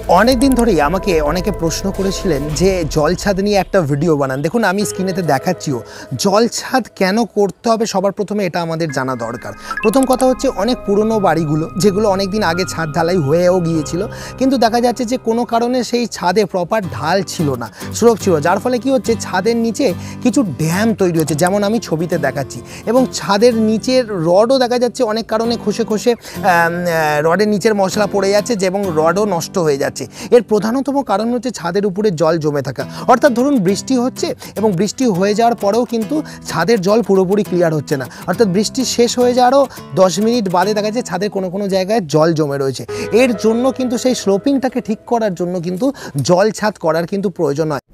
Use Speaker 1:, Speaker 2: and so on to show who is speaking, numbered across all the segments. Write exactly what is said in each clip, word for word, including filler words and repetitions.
Speaker 1: অনেক দিন ধরেই আমাকে অনেকে প্রশ্ন করেছিলেন যে জল ছাদ নিয়ে একটা ভিডিও বানান। দেখুন আমি স্ক্রিনেতে দেখাচ্ছিও, জল ছাদ কেন করতে হবে সবার প্রথমে এটা আমাদের জানা দরকার। প্রথম কথা হচ্ছে অনেক পুরনো বাড়িগুলো যেগুলো অনেক দিন আগে ছাদ ঢালাই হয়েও গিয়েছিল, কিন্তু দেখা যাচ্ছে যে কোনো কারণে সেই ছাদে প্রপার ঢাল ছিল না, স্লোপ ছিল, যার ফলে কি হচ্ছে ছাদের নিচে কিছু ড্যাম তৈরি হচ্ছে, যেমন আমি ছবিতে দেখাচ্ছি। এবং ছাদের নিচের রডও দেখা যাচ্ছে অনেক কারণে খসে খসে রডের নিচের মশলা পড়ে যাচ্ছে এবং রডও নষ্ট হয়ে যাচ্ছে। এর প্রধানতম কারণ হচ্ছে ছাদের উপরে জল জমে থাকা। অর্থাৎ ধরুন বৃষ্টি হচ্ছে এবং বৃষ্টি হয়ে যাওয়ার পরেও কিন্তু ছাদের জল পুরোপুরি ক্লিয়ার হচ্ছে না, অর্থাৎ বৃষ্টি শেষ হয়ে যাওয়ারও দশ মিনিট বাদে দেখা যাচ্ছে ছাদের কোনো কোনো জায়গায় জল জমে রয়েছে। এর জন্য কিন্তু সেই স্লোপিংটাকে ঠিক করার জন্য কিন্তু জল ছাদ করার কিন্তু প্রয়োজন হয়।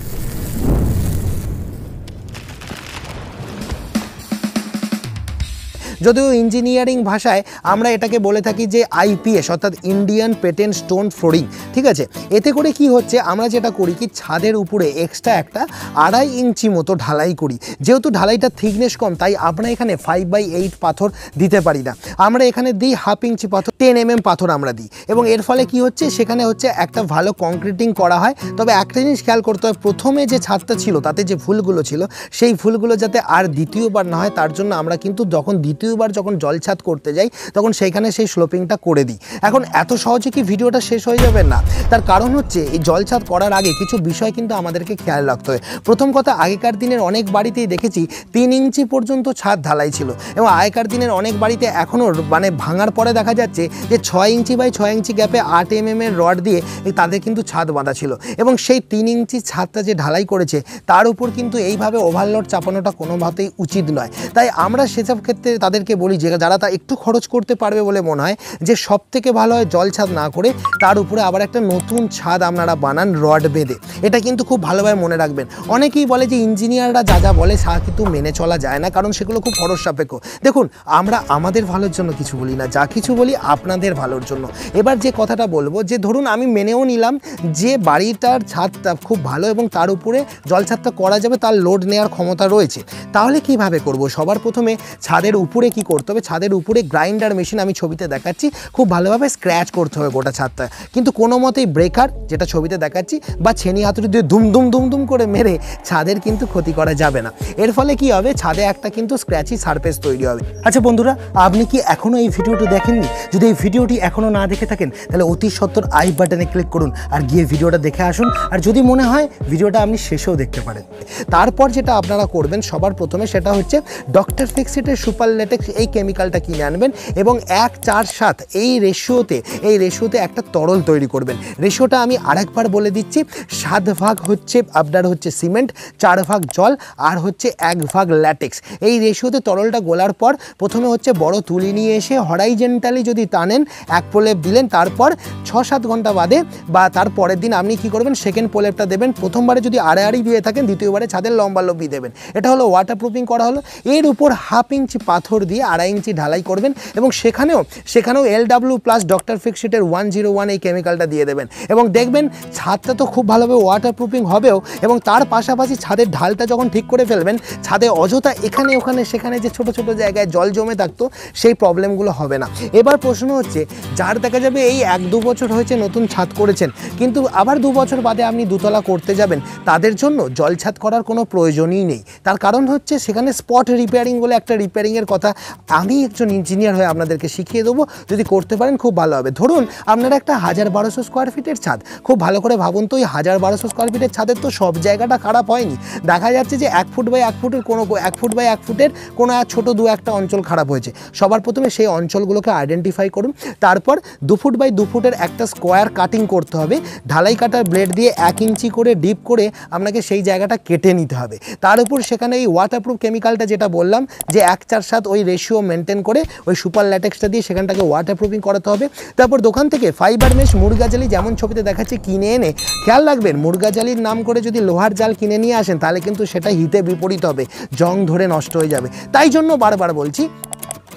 Speaker 1: যদিও ইঞ্জিনিয়ারিং ভাষায় আমরা এটাকে বলে থাকি যে আইপিএস অর্থাৎ ইন্ডিয়ান পেটেন্ট স্টোন ফ্লোরিং, ঠিক আছে। এতে করে কি হচ্ছে, আমরা যেটা করি কি ছাদের উপরে এক্সট্রা একটা আড়াই ইঞ্চি মতো ঢালাই করি। যেহেতু ঢালাইটা থিকনেস কম, তাই আমরা এখানে ফাইভ বাই এইট পাথর দিতে পারি না, আমরা এখানে দিই হাফ ইঞ্চি পাথর, টেন এম এম পাথর আমরা দিই। এবং এর ফলে কি হচ্ছে, সেখানে হচ্ছে একটা ভালো কংক্রিটিং করা হয়। তবে একটা জিনিস খেয়াল করতে হয়, প্রথমে যে ছাদটা ছিল তাতে যে ফুলগুলো ছিল সেই ফুলগুলো যাতে আর দ্বিতীয়বার না হয়, তার জন্য আমরা কিন্তু যখন দ্বিতীয় বার যখন জল ছাদ করতে যাই তখন সেইখানে সেই স্লোপিংটা করে দিই। এখন এত সহজে কি ভিডিওটা শেষ হয়ে যাবে? না, তার কারণ হচ্ছে এই জল ছাদ করার আগে কিছু বিষয় কিন্তু আমাদেরকে খেয়াল রাখতে হয়। প্রথম কথা, আগেকার দিনের অনেক বাড়িতেই দেখেছি তিন ইঞ্চি পর্যন্ত ছাদ ঢালাই ছিল, এবং আগেকার দিনের অনেক বাড়িতে এখনও মানে ভাঙার পরে দেখা যাচ্ছে যে ছয় ইঞ্চি বাই ছয় ইঞ্চি গ্যাপে আট এম এম এর রড দিয়ে তাদের কিন্তু ছাদ বাঁধা ছিল। এবং সেই তিন ইঞ্চি ছাদটা যে ঢালাই করেছে তার উপর কিন্তু এইভাবে ওভারলোড চাপানোটা কোনোভাবেই উচিত নয়। তাই আমরা সেসব ক্ষেত্রে তাদের বলি যে যারা তা একটু খরচ করতে পারবে বলে মনে হয়, যে সব থেকে ভালো হয় জল ছাদ না করে তার উপরে আবার একটা নতুন ছাদ আপনারা বানান রড বেঁধে। এটা কিন্তু খুব ভালোভাবে মনে রাখবেন। অনেকেই বলে যে ইঞ্জিনিয়াররা যা যা বলে তা কিন্তু মেনে চলা যায় না, কারণ সেগুলো খুব খরচ সাপেক্ষ। দেখুন, আমরা আমাদের ভালোর জন্য কিছু বলি না, যা কিছু বলি আপনাদের ভালোর জন্য। এবার যে কথাটা বলবো, যে ধরুন আমি মেনেও নিলাম যে বাড়িটার ছাদটা খুব ভালো এবং তার উপরে জল ছাদটা করা যাবে, তার লোড নেওয়ার ক্ষমতা রয়েছে, তাহলে কিভাবে করব? সবার প্রথমে ছাদের উপরে কি করতে হবে, ছাদের উপরে গ্রাইন্ডার মেশিন আমি ছবিতে দেখাচ্ছি, খুব ভালোভাবে স্ক্র্যাচ করতে হবে গোটা ছাদটা। কিন্তু কোনো মতেই ব্রেকার যেটা ছবিতে দেখাচ্ছি বা ছেনি হাতুড়ি দিয়ে দুম দুম দুম দুম করে মেরে ছাদের কিন্তু ক্ষতি করা যাবে না। এর ফলে কি হবে, ছাদে একটা কিন্তু স্ক্র্যাচি সারফেস তৈরি হবে। আচ্ছা বন্ধুরা, আপনি কি এখনও এই ভিডিওটি দেখেননি? যদি এই ভিডিওটি এখনও না দেখে থাকেন তাহলে অতি সত্বর আই বাটনে ক্লিক করুন আর গিয়ে ভিডিওটা দেখে আসুন। আর যদি মনে হয় ভিডিওটা আপনি শেষেও দেখতে পারেন। তারপর যেটা আপনারা করবেন সবার প্রথমে, সেটা হচ্ছে ডক্টর ফিক্সিটের সুপার ল্যাটেক্স এই কেমিক্যালটা কিনে আনবেন এবং এক চার সাত এই রেশিওতে এই রেশিওতে একটা তরল তৈরি করবেন। রেশিওটা আমি আরেকবার বলে দিচ্ছি, সাত ভাগ হচ্ছে আপনার হচ্ছে সিমেন্ট, চার ভাগ জল, আর হচ্ছে এক ভাগ ল্যাটেক্স। এই রেশিওতে তরলটা গোলার পর প্রথমে হচ্ছে বড় তুলি নিয়ে এসে হরাইজেন্টালি যদি টানেন, এক প্রলেপ দিলেন, তারপর ছ সাত ঘন্টা বাদে বা তার পরের দিন আপনি কি করবেন, সেকেন্ড প্রলেপটা দেবেন। প্রথমবারে যদি আড়ে আড়ি দিয়ে থাকেন, দ্বিতীয়বারে ছাদের লম্বা লম্বি দেবেন। এটা হলো ওয়াটার প্রুফিং করা হলো। এর উপর হাফ ইঞ্চি পাথর দিয়ে আড়াই ইঞ্চি ঢালাই করবেন এবং সেখানেও সেখানেও এল ডাব্লিউ প্লাস ডক্টর ফিক্সিটের ওয়ান জিরো ওয়ান এই কেমিক্যালটা দিয়ে দেবেন এবং দেখবেন ছাদটা তো খুব ভালোভাবে ওয়াটার প্রুফিং হবেও, এবং তার পাশাপাশি ছাদের ঢালটা যখন ঠিক করে ফেলবেন, ছাদে অযথা এখানে ওখানে সেখানে যে ছোট ছোট জায়গায় জল জমে থাকতো সেই প্রবলেমগুলো হবে না। এবার প্রশ্ন হচ্ছে, যার দেখা যাবে এই এক দু বছর হয়েছে নতুন ছাদ করেছেন, কিন্তু আবার দু বছর বাদে আপনি দুতলা করতে যাবেন, তাদের জন্য জল ছাদ করার কোনো প্রয়োজনই নেই। তার কারণ হচ্ছে সেখানে স্পট রিপেয়ারিং বলে একটা রিপেয়ারিংয়ের কথা আমি একজন ইঞ্জিনিয়ার হয়ে আপনাদেরকে শিখিয়ে দেবো। যদি করতে পারেন খুব ভালো হবে। ধরুন আপনারা একটা হাজার বারোশো স্কোয়ার ফিটের ছাদ, খুব ভালো করে ভাবুন তো, ওই হাজার বারোশো স্কোয়ার ফিটের ছাদের তো সব জায়গাটা খারাপ হয়নি। দেখা যাচ্ছে যে এক ফুট বাই এক ফুটের কোনো এক ফুট বাই এক ফুটের কোনো এক ছোটো দু একটা অঞ্চল খারাপ হয়েছে। সবার প্রথমে সেই অঞ্চলগুলোকে আইডেন্টিফাই করুন। তারপর দু ফুট বাই দু ফুটের একটা স্কোয়ার কাটিং করতে হবে। ঢালাই কাটার ব্লেড দিয়ে এক ইঞ্চি করে ডিপ করে আপনাকে সেই জায়গাটা কেটে নিতে হবে। তার উপর সেখানে এই ওয়াটারপ্রুফ কেমিক্যালটা যেটা বললাম যে এক চার সাত ওই রেশিও মেনটেন করে ওই সুপার ল্যাটেক্সটা দিয়ে সেখানটাকে ওয়াটার প্রুফিং করাতে হবে। তারপর দোকান থেকে ফাইবার মেশ মুরগা জালি যেমন ছবিতে দেখাচ্ছে কিনে এনে, খেয়াল রাখবেন মুরগা জালির নাম করে যদি লোহার জাল কিনে নিয়ে আসেন তাহলে কিন্তু সেটা হিতে বিপরীত হবে, জং ধরে নষ্ট হয়ে যাবে। তাই জন্য বারবার বলছি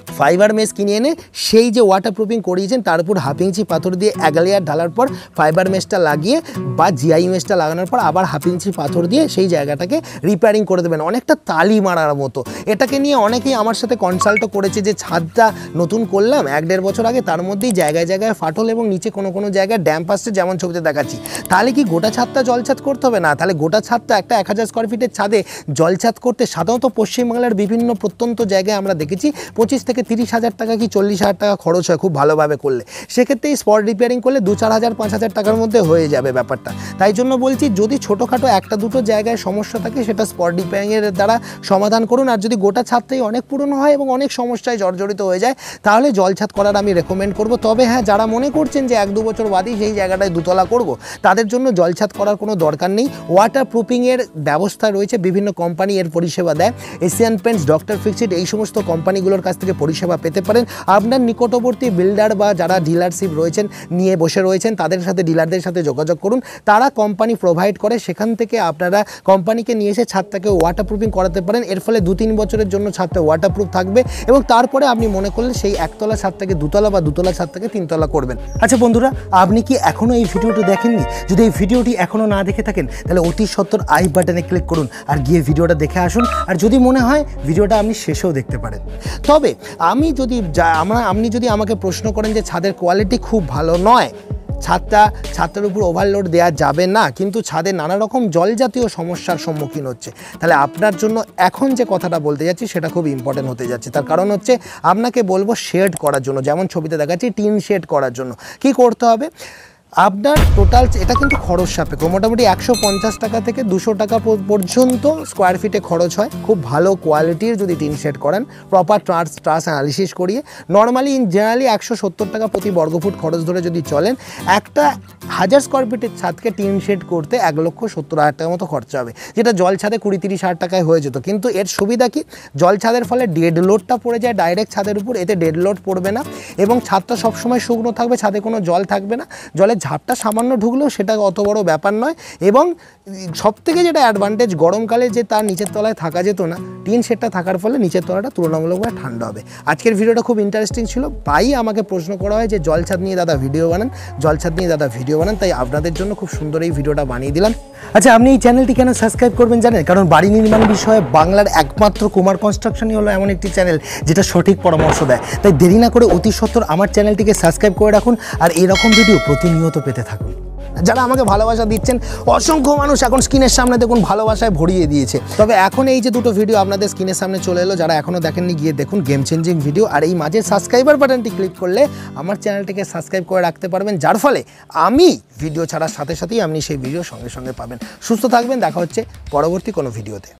Speaker 1: ফাইবার মেশ কিনে এনে সেই যে ওয়াটারপ্রুফিং করিয়েছেন তার উপর হাফ ইঞ্চি পাথর দিয়ে এক লেয়ার ঢালার পর ফাইবার মেশটা লাগিয়ে বা জিআই মেশটা লাগানোর পর আবার হাফ ইঞ্চি পাথর দিয়ে সেই জায়গাটাকে রিপেয়ারিং করে দেবেন, অনেকটা তালি মারার মতো। এটাকে নিয়ে অনেকেই আমার সাথে কনসাল্টও করেছে যে ছাদটা নতুন করলাম এক দেড় বছর আগে, তার মধ্যেই জায়গায় জায়গায় ফাটল এবং নিচে কোনো কোনো জায়গায় ড্যাম্প আসছে, যেমন ছবিতে দেখাচ্ছি। তাহলে কি গোটা ছাদটা জলছাদ করতে হবে? না, তাহলে গোটা ছাদটা একটা এক হাজার স্কোয়ার ফিটের ছাদে জলছাদ করতে সাধারণত পশ্চিমবাংলার বিভিন্ন প্রত্যন্ত জায়গায় আমরা দেখেছি পঁচিশ থেকে তিরিশ হাজার টাকা কি চল্লিশ হাজার টাকা খরচ হয় খুব ভালোভাবে করলে। সেক্ষেত্রে এই স্পট রিপেয়ারিং করলে দু চার হাজার পাঁচ হাজার টাকার মধ্যে হয়ে যাবে ব্যাপারটা। তাই জন্য বলছি, যদি ছোটোখাটো একটা দুটো জায়গায় সমস্যা থাকে সেটা স্পট রিপেয়ারিংয়ের দ্বারা সমাধান করুন। আর যদি গোটা ছাদটাই অনেক পুরনো হয় এবং অনেক সমস্যায় জর্জরিত হয়ে যায় তাহলে জলছাদ করার আমি রেকমেন্ড করব। তবে হ্যাঁ, যারা মনে করছেন যে এক দু বছর বাদেই সেই জায়গাটায় দুতলা করব, তাদের জন্য জলছাদ করার কোনো দরকার নেই। ওয়াটার প্রুফিংয়ের ব্যবস্থা রয়েছে, বিভিন্ন কোম্পানি এর পরিষেবা দেয়। এশিয়ান পেন্টস, ডক্টর ফিক্সড, এই সমস্ত কোম্পানিগুলোর কাছ থেকে পরিষেবা পেতে পারেন। আপনার নিকটবর্তী বিল্ডার বা যারা ডিলারশিপ রয়েছেন নিয়ে বসে রয়েছেন তাদের সাথে, ডিলারদের সাথে যোগাযোগ করুন। তারা কোম্পানি প্রোভাইড করে, সেখান থেকে আপনারা কোম্পানিকে নিয়ে এসে ছাদটাকে ওয়াটারপ্রুফিং করাতে পারেন। এর ফলে দু তিন বছরের জন্য ছাদটা ওয়াটারপ্রুফ থাকবে এবং তারপরে আপনি মনে করলে সেই একতলা ছাদটাকে দুতলা বা দুতলা ছাদটাকে তিনতলা করবেন। আচ্ছা বন্ধুরা, আপনি কি এখনও এই ভিডিওটি দেখেননি? যদি এই ভিডিওটি এখনও না দেখে থাকেন তাহলে অতি সত্বর আই বাটনে ক্লিক করুন আর গিয়ে ভিডিওটা দেখে আসুন। আর যদি মনে হয় ভিডিওটা আপনি শেষেও দেখতে পারেন। তবে আমি যদি আমরা আপনি যদি আমাকে প্রশ্ন করেন যে ছাদের কোয়ালিটি খুব ভালো নয়, ছাদটা ছাদটার উপর ওভারলোড দেওয়া যাবে না, কিন্তু ছাদে নানা রকম জল জাতীয় সমস্যার সম্মুখীন হচ্ছে, তাহলে আপনার জন্য এখন যে কথাটা বলতে যাচ্ছি সেটা খুব ইম্পর্টেন্ট হতে যাচ্ছে। তার কারণ হচ্ছে আপনাকে বলবো শেড করার জন্য, যেমন ছবিতে দেখাচ্ছি টিন শেড করার জন্য কি করতে হবে। আপনার টোটাল এটা কিন্তু খরচ সাপেক্ষ, মোটামুটি একশো পঞ্চাশ টাকা থেকে দুশো টাকা পর্যন্ত স্কোয়ার ফিটে খরচ হয়। খুব ভালো কোয়ালিটির যদি টিন শেড করেন, প্রপার ট্রাস ট্রাস অ্যানালিসিস করিয়ে, নর্মালি ইন জেনারেলি একশো সত্তর টাকা প্রতি বর্গফুট খরচ ধরে যদি চলেন, একটা হাজার স্কোয়ার ফিটের ছাদকে টিন শেড করতে এক লক্ষ সত্তর হাজার টাকার মতো খরচা হবে, যেটা জল ছাদে কুড়ি তিরিশ হাজার টাকায় হয়ে যেত। কিন্তু এর সুবিধা কি, জল ছাদের ফলে ডেড লোডটা পড়ে যায় ডাইরেক্ট ছাদের উপর, এতে ডেড লোড পড়বে না এবং ছাদটা সবসময় শুকনো থাকবে, ছাদে কোনো জল থাকবে না, জলের ঝাপটা সামান্য ঢুকলেও সেটা অত বড় ব্যাপার নয়। এবং সবথেকে যেটা অ্যাডভান্টেজ, গরমকালে যে তার নিচের তলায় থাকা যেত না, টিন শেডটা থাকার ফলে নিচের তলাটা তুলনামূলকভাবে ঠান্ডা হবে। আজকের ভিডিওটা খুব ইন্টারেস্টিং ছিল, তাই আমাকে প্রশ্ন করা হয় যে জলছাদ নিয়ে দাদা ভিডিও বানান, জলছাদ নিয়ে দাদা ভিডিও বানান, তাই আপনাদের জন্য খুব সুন্দর এই ভিডিওটা বানিয়ে দিলাম। আচ্ছা, আপনি এই চ্যানেলটি কেন সাবস্ক্রাইব করবেন জানেন? কারণ বাড়ি নির্মাণ বিষয়ে বাংলার একমাত্র কুমার কনস্ট্রাকশনই হলো এমন একটি চ্যানেল যেটা সঠিক পরামর্শ দেয়। তাই দেরি না করে অতি সত্বর আমার চ্যানেলটিকে সাবস্ক্রাইব করে রাখুন আর এরকম ভিডিও প্রতিনিয়ত পেতে থাকুন। যারা আমাকে ভালোবাসা দিচ্ছেন, অসংখ্য মানুষ এখন স্ক্রিনের সামনে দেখুন ভালোবাসায় ভরিয়ে দিয়েছে। তবে এখন এই যে দুটো ভিডিও আপনাদের স্ক্রিনের সামনে চলে এলো, যারা এখনও দেখেননি গিয়ে দেখুন, গেম চেঞ্জিং ভিডিও। আর এই মাঝে সাবস্ক্রাইবার বাটনটি ক্লিক করলে আমার চ্যানেলটিকে সাবস্ক্রাইব করে রাখতে পারবেন, যার ফলে আমি ভিডিও ছাড়ার সাথে সাথেই আপনি সেই ভিডিও সঙ্গে সঙ্গে পাবেন। সুস্থ থাকবেন, দেখা হচ্ছে পরবর্তী কোনো ভিডিওতে।